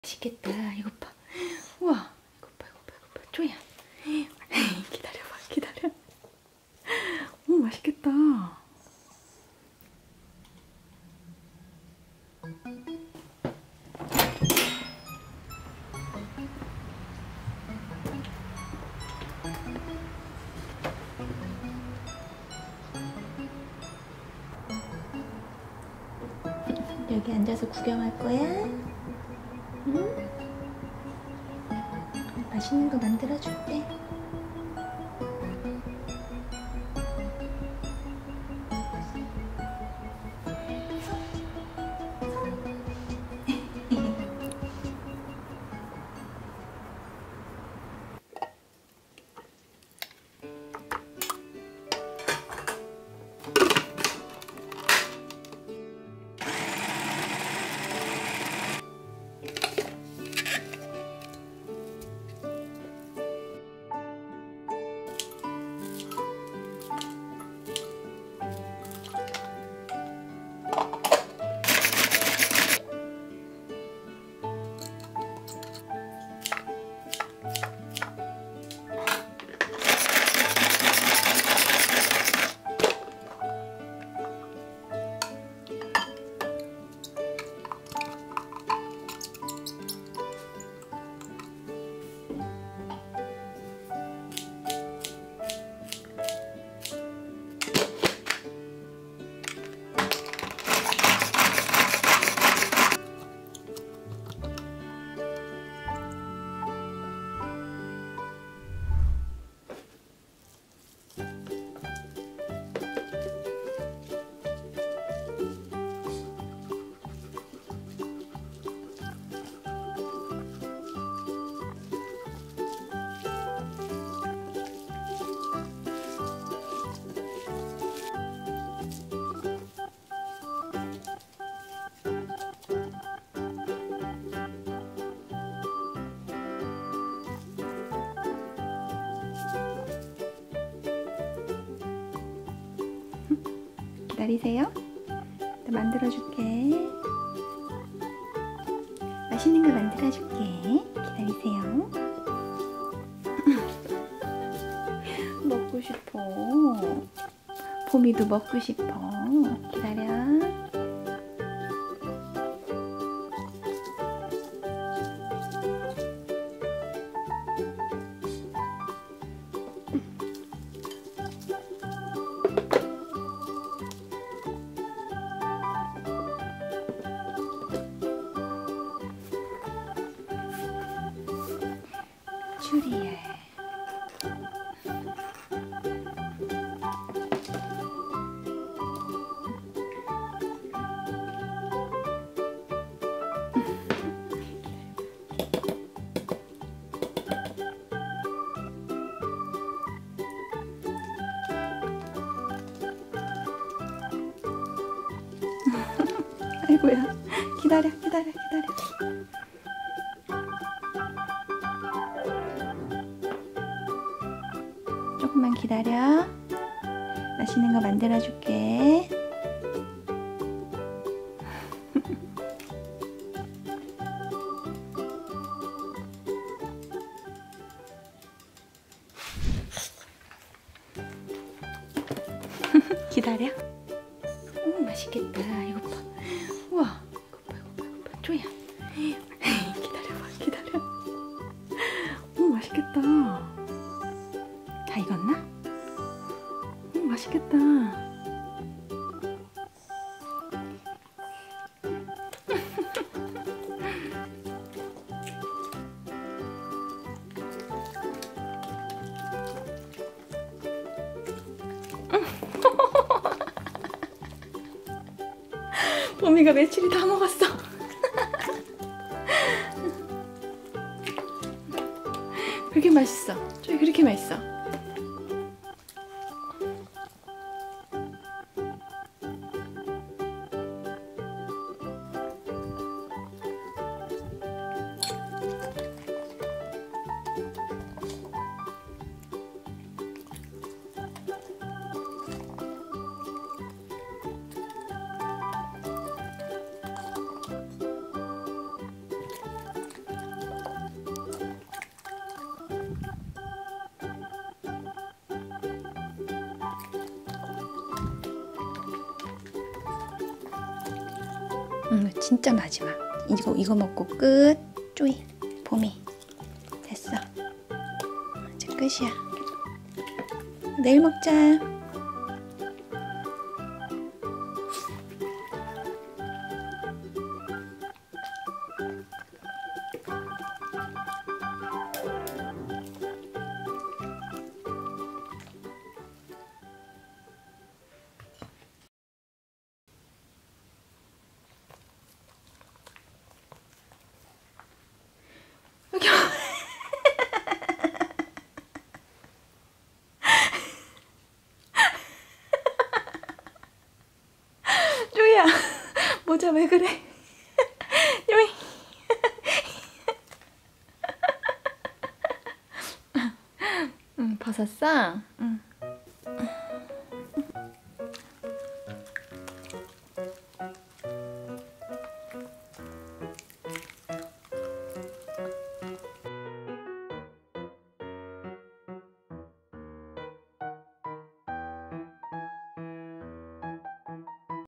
맛있겠다. 이것 봐. 우와. 이것 봐. 쪼야. 기다려봐. 기다려. 오, 맛있겠다. 여기 앉아서 구경할 거야? 응? 맛있는 거 만들어줄게. 기다리세요. 나 만들어줄게. 맛있는 거 만들어줄게. 기다리세요. 먹고 싶어. 봄이도 먹고 싶어. 기다려. 추리엘. 아이고야. 기다려. 조금만 기다려. 맛있는 거 만들어줄게. 기다려. 오, 맛있겠다. 이것 봐. 우와. 이것 봐. 쪼야. 기다려. 오, 맛있겠다. 다 익었나? 맛있겠다. 봄이가 며칠이 다 먹었어. 그렇게 맛있어. 저기 그렇게 맛있어. 진짜 마지막. 이거 먹고 끝. 쪼이. 봄이. 됐어. 이제 끝이야. 내일 먹자. 여기. 쪼이야, 모자 왜 그래? 쪼이. 벗었어? 응.